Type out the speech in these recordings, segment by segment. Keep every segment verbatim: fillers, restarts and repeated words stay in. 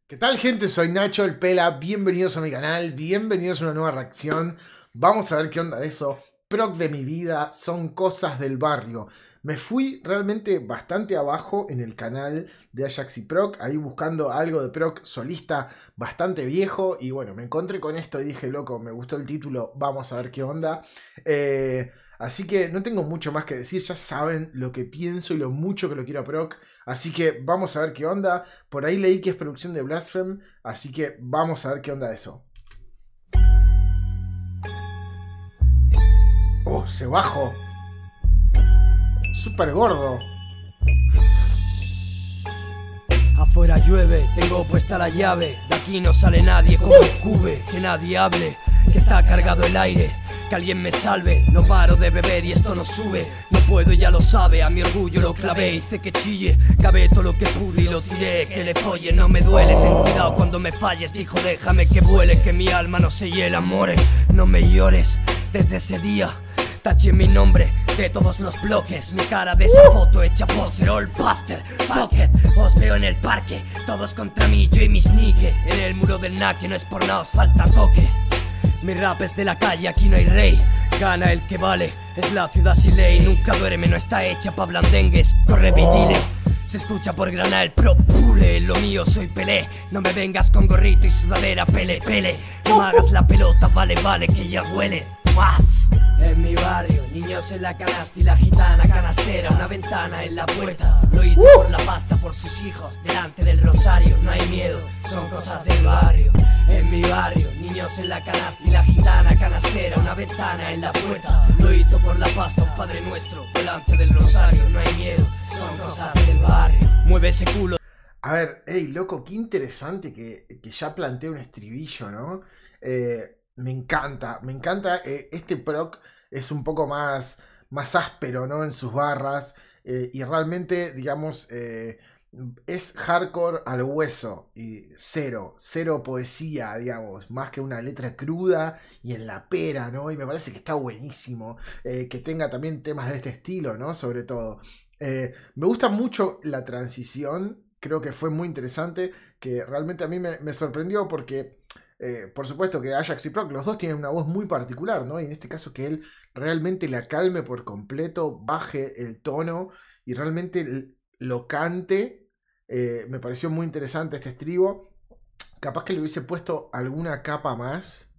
¿Qué tal, gente? Soy Nacho el Pela, bienvenidos a mi canal, bienvenidos a una nueva reacción. Vamos a ver qué onda de eso. Proc de mi vida, son cosas del barrio. Me fui realmente bastante abajo en el canal de Ajax y Proc, ahí buscando algo de Proc solista bastante viejo. Y bueno, me encontré con esto y dije, loco, me gustó el título, vamos a ver qué onda. Eh... Así que no tengo mucho más que decir, ya saben lo que pienso y lo mucho que lo quiero a Proc. Así que vamos a ver qué onda. Por ahí leí que es producción de Blaspheme, así que vamos a ver qué onda de eso. Oh, se bajó. Súper gordo. Afuera llueve, tengo puesta la llave. De aquí no sale nadie como el cube. Que nadie hable, que está cargado el aire. Que alguien me salve, no paro de beber y esto no sube. No puedo, ya lo sabe, a mi orgullo lo clavé. Hice que chille, cabé todo lo que pude y lo tiré. Que le folle, no me duele, ten cuidado cuando me falles. Dijo déjame que vuele, que mi alma no se hiela, amore. No me llores, desde ese día taché mi nombre de todos los bloques. Mi cara de esa foto hecha póster, all buster, fuck it. Os veo en el parque, todos contra mí, yo y mis nique. En el muro del naque, no es por nada, os falta toque. Mi rap es de la calle, aquí no hay rey. Gana el que vale, es la ciudad sin ley. Nunca duerme, no está hecha pa' blandengues. Corre, vidile, se escucha por grana el pro pule. Lo mío soy Pelé, no me vengas con gorrito y sudadera, pele, pele. No me hagas la pelota, vale, vale, que ya huele. ¡Muaf! En mi barrio, niños en la canasta y la gitana canastera. Una ventana en la puerta, lo hice por la pasta, por sus hijos, delante del rosario. No hay miedo, son cosas del barrio. En mi barrio, niños en la canasta y la gitana canastera. Una ventana en la puerta, lo hizo por la pasta, un padre nuestro, delante del rosario. No hay miedo, son cosas del barrio. Mueve ese culo. A ver, hey, loco, qué interesante que, que ya plantea un estribillo, ¿no? Eh... Me encanta, me encanta. Eh, este Proc es un poco más, más áspero, ¿no? En sus barras. Eh, y realmente, digamos, eh, es hardcore al hueso. Y cero, cero poesía, digamos. Más que una letra cruda y en la pera, ¿no? Y me parece que está buenísimo. Eh, que tenga también temas de este estilo, ¿no? Sobre todo. Eh, me gusta mucho la transición. Creo que fue muy interesante. Que realmente a mí me, me sorprendió porque... Eh, por supuesto que Ajax y Proc, los dos tienen una voz muy particular, ¿no? Y en este caso que él realmente la calme por completo, baje el tono y realmente lo cante. Eh, me pareció muy interesante este estribo. Capaz que le hubiese puesto alguna capa más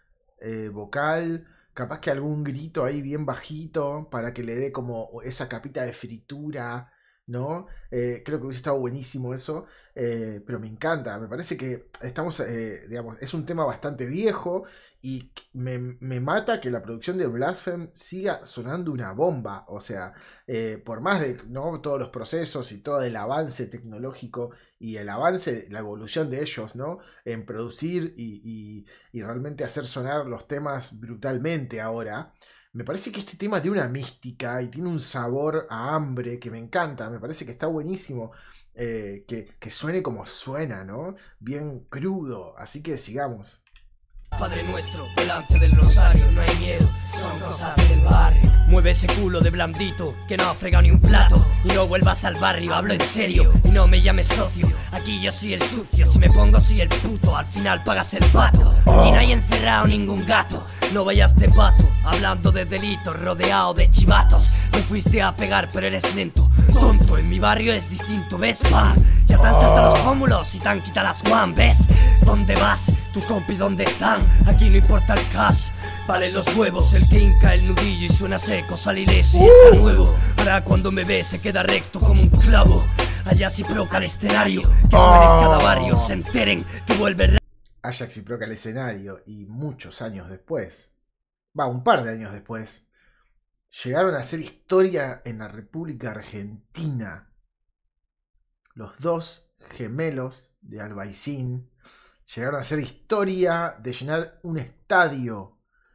eh, vocal, capaz que algún grito ahí bien bajito para que le dé como esa capita de fritura, ¿no? Eh, creo que hubiese estado buenísimo eso, eh, pero me encanta, me parece que estamos, eh, digamos, es un tema bastante viejo y me, me mata que la producción de Blaspheme siga sonando una bomba, o sea, eh, por más de, ¿no? Todos los procesos y todo el avance tecnológico y el avance, la evolución de ellos, ¿no? En producir y, y, y realmente hacer sonar los temas brutalmente ahora. Me parece que este tema tiene una mística y tiene un sabor a hambre que me encanta. Me parece que está buenísimo eh, que, que suene como suena, ¿no? Bien crudo. Así que sigamos. Padre nuestro, delante del rosario, no hay miedo, son cosas del barrio. Mueve ese culo de blandito, que no ha fregado ni un plato. Y no vuelvas al barrio, hablo en serio, y no me llames socio. Aquí yo soy el sucio, si me pongo soy el puto, al final pagas el pato. Aquí no hay encerrado ningún gato, no vayas de pato, hablando de delitos, rodeado de chivatos. Me fuiste a pegar pero eres lento, tonto, en mi barrio es distinto, ¿ves? ¡Pam! Ya te han saltado los pómulos y te han quitado las guan, ¿ves? ¿Dónde vas? ¿Tus compis dónde están? Aquí no importa el cash, vale los huevos. El que hinca el nudillo y suena seco sale ileso y está nuevo. Ahora cuando me ve se queda recto como un clavo. Allá si proca al escenario, que suene en cada barrio, se enteren que vuelve el... Ajax y Proc al escenario y muchos años después, va, un par de años después, llegaron a hacer historia en la República Argentina. Los dos gemelos de Albaicín llegaron a hacer historia de llenar un estadio.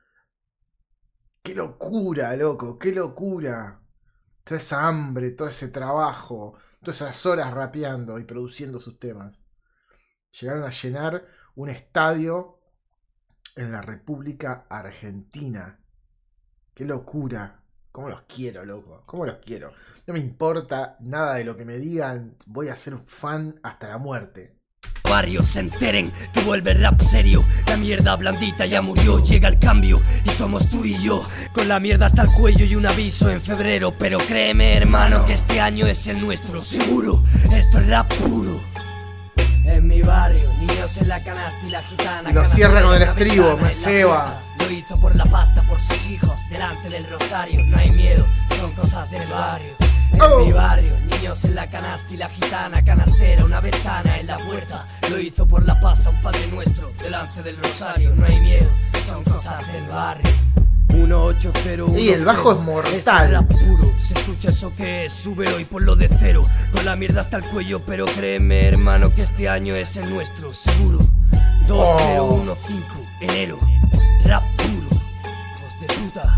¡Qué locura, loco! ¡Qué locura! Toda esa hambre, todo ese trabajo, todas esas horas rapeando y produciendo sus temas. Llegaron a llenar un estadio en la República Argentina. ¡Qué locura! ¿Cómo los quiero, loco? ¿Cómo los quiero? No me importa nada de lo que me digan. Voy a ser un fan hasta la muerte. barrios se enteren que vuelve el rap serio. La mierda blandita ya murió, llega el cambio y somos tú y yo. Con la mierda hasta el cuello y un aviso en febrero. Pero créeme hermano que este año es el nuestro, seguro, esto es rap puro. En mi barrio, niños en la canasta y la gitana. Y lo cierra con el estribo, me ceba. Lo hizo por la pasta, por sus hijos, delante del rosario. No hay miedo, son cosas del barrio. En oh. mi barrio, niños en la canasta y la gitana. Canastera, una ventana en la puerta. Lo hizo por la pasta, un padre nuestro, delante del rosario. No hay miedo, son cosas del barrio. uno ocho cero uno. Y el bajo es mortal. Rap puro, se escucha eso que es, súbelo y ponlo de cero. Con la mierda hasta el cuello, pero créeme hermano que este año es el nuestro, seguro. Dos cero uno cinco, enero, rap puro, hijos de puta.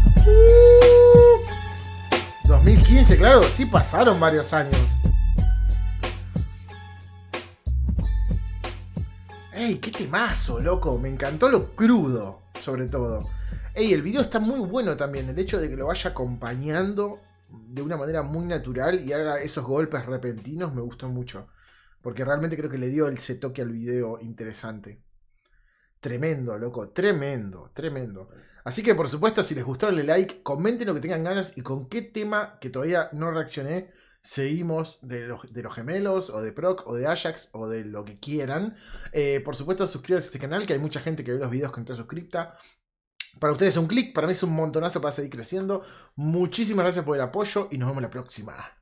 dos mil quince, claro, sí pasaron varios años. ¡Ey, qué temazo, loco! Me encantó lo crudo, sobre todo. Ey, el video está muy bueno también. El hecho de que lo vaya acompañando de una manera muy natural y haga esos golpes repentinos me gustó mucho. Porque realmente creo que le dio ese toque al video interesante. Tremendo, loco. Tremendo, tremendo. Así que por supuesto, si les gustó, denle like, comenten lo que tengan ganas y con qué tema que todavía no reaccioné seguimos de los, de los gemelos, o de Proc, o de Ajax, o de lo que quieran. Eh, por supuesto, suscríbanse a este canal, que hay mucha gente que ve los videos que no está suscripta. Para ustedes es un clic, para mí es un montonazo para seguir creciendo. Muchísimas gracias por el apoyo y nos vemos la próxima.